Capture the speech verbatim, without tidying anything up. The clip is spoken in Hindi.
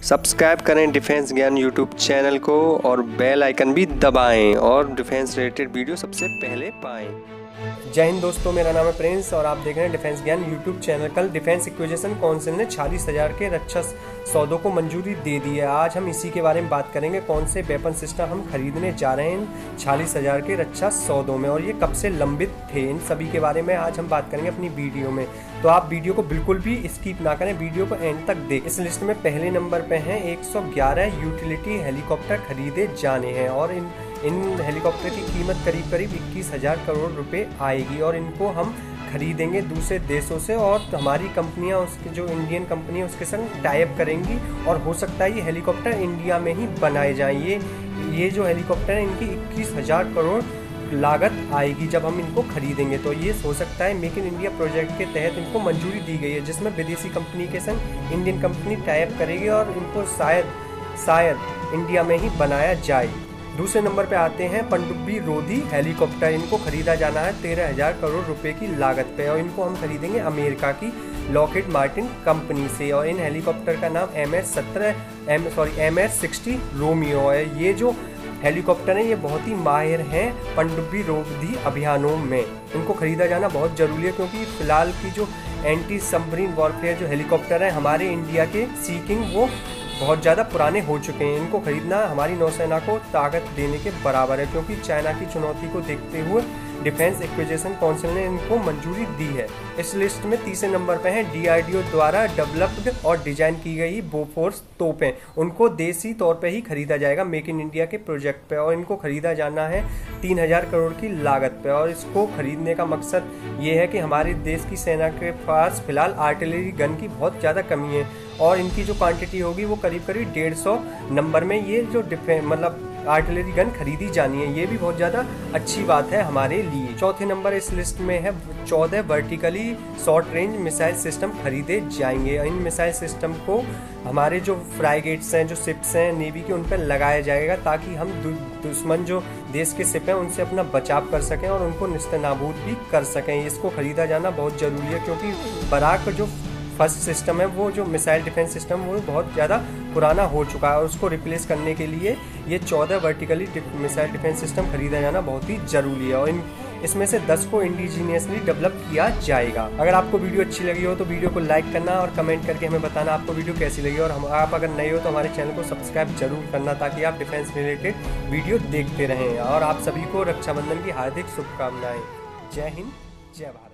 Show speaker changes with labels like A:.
A: सब्सक्राइब करें डिफेंस ज्ञान यूट्यूब चैनल को और बेल आइकन भी दबाएं और डिफेंस रिलेटेड वीडियो सबसे पहले पाएं।
B: जय हिंद दोस्तों, मेरा नाम है प्रिंस और आप देख रहे हैं डिफेंस ज्ञान यूट्यूब चैनल। कल डिफेंस एक्विजिशन काउंसिल ने छियालीस हज़ार के रक्षा सौदों को मंजूरी दे दी है। आज हम इसी के बारे में बात करेंगे, कौन से वेपन सिस्टम हम खरीदने जा रहे हैं छियालीस हज़ार के रक्षा सौदों में और ये कब से लंबित थे। इन सभी के बारे में आज हम बात करेंगे अपनी वीडियो में, तो आप वीडियो को बिल्कुल भी स्किप ना करें, वीडियो को एंड तक देखें। इस लिस्ट में पहले नंबर पे हैं एक सौ ग्यारह यूटिलिटी हेलीकॉप्टर खरीदे जाने हैं और इन इन हेलीकॉप्टर की कीमत करीब करीब इक्कीस हज़ार करोड़ रुपए आएगी और इनको हम खरीदेंगे दूसरे देशों से और हमारी कंपनियां, उसके जो इंडियन कंपनी है उसके संग टाई अप करेंगी और हो सकता है ये हेलीकॉप्टर इंडिया में ही बनाए जाएं। ये ये जो हेलीकॉप्टर है इनकी इक्कीस हज़ार करोड़ लागत आएगी जब हम इनको खरीदेंगे। तो ये हो सकता है मेक इन इंडिया प्रोजेक्ट के तहत इनको मंजूरी दी गई है, जिसमें विदेशी कंपनी के संग इंडियन कंपनी टाई अप करेगी और इनको शायद शायद इंडिया में ही बनाया जाए। दूसरे नंबर पे आते हैं पनडुब्बी रोधी हेलीकॉप्टर। इनको खरीदा जाना है तेरह हज़ार करोड़ रुपए की लागत पे और इनको हम खरीदेंगे अमेरिका की लॉकहीड मार्टिन कंपनी से और इन हेलीकॉप्टर का नाम एम एच सत्रह M sorry M H sixty Romeo है। ये जो हेलीकॉप्टर है ये बहुत ही माहिर हैं पनडुब्बी रोधी अभियानों में। इनको खरीदा जाना बहुत जरूरी है क्योंकि फिलहाल की जो एंटी सबमरीन वॉरफेयर जो हेलीकॉप्टर है हमारे इंडिया के सीकिंग वो बहुत ज़्यादा पुराने हो चुके हैं। इनको खरीदना हमारी नौसेना को ताकत देने के बराबर है क्योंकि चाइना की चुनौती को देखते हुए डिफेंस एक्विजिशन काउंसिल ने इनको मंजूरी दी है। इस लिस्ट में तीसरे नंबर पे हैं डी आर डी ओ द्वारा डेवलप्ड और डिजाइन की गई बोफोर्स तोपें। उनको देसी तौर पे ही खरीदा जाएगा मेक इन इंडिया के प्रोजेक्ट पे और इनको खरीदा जाना है तीन हज़ार करोड़ की लागत पे और इसको खरीदने का मकसद ये है कि हमारे देश की सेना के पास फिलहाल आर्टिलरी गन की बहुत ज़्यादा कमी है और इनकी जो क्वांटिटी होगी वो करीब करीब डेढ़ सौ नंबर में ये जो डिफेंस मतलब आर्टिलरी गन खरीदी जानी है। ये भी बहुत ज़्यादा अच्छी बात है हमारे लिए। चौथे नंबर इस लिस्ट में है चौदह vertically short range missile system खरीदे जाएंगे। इन मिसाइल सिस्टम को हमारे जो फ्राइगेट्स हैं, जो शिप्स हैं नेवी के, उन पर लगाया जाएगा ताकि हम दु, दुश्मन जो देश के शिप हैं उनसे अपना बचाव कर सकें और उनको निस्तेनाबूद भी कर सकें। इसको खरीदा जाना बहुत ज़रूरी है क्योंकि बराक जो फर्स्ट सिस्टम है वो जो मिसाइल डिफेंस सिस्टम वो बहुत ज़्यादा पुराना हो चुका है और उसको रिप्लेस करने के लिए ये चौदह वर्टिकली मिसाइल डिफेंस सिस्टम खरीदा जाना बहुत ही ज़रूरी है और इन इसमें से दस को इंडिजीनियसली डेवलप किया जाएगा। अगर आपको वीडियो अच्छी लगी हो तो वीडियो को लाइक करना और कमेंट करके हमें बताना आपको वीडियो कैसी लगी और हम आप अगर नए हो तो हमारे चैनल को सब्सक्राइब जरूर करना ताकि आप डिफेंस रिलेटेड वीडियो देखते रहें। और आप सभी को रक्षाबंधन की हार्दिक शुभकामनाएं। जय हिंद, जय भारत।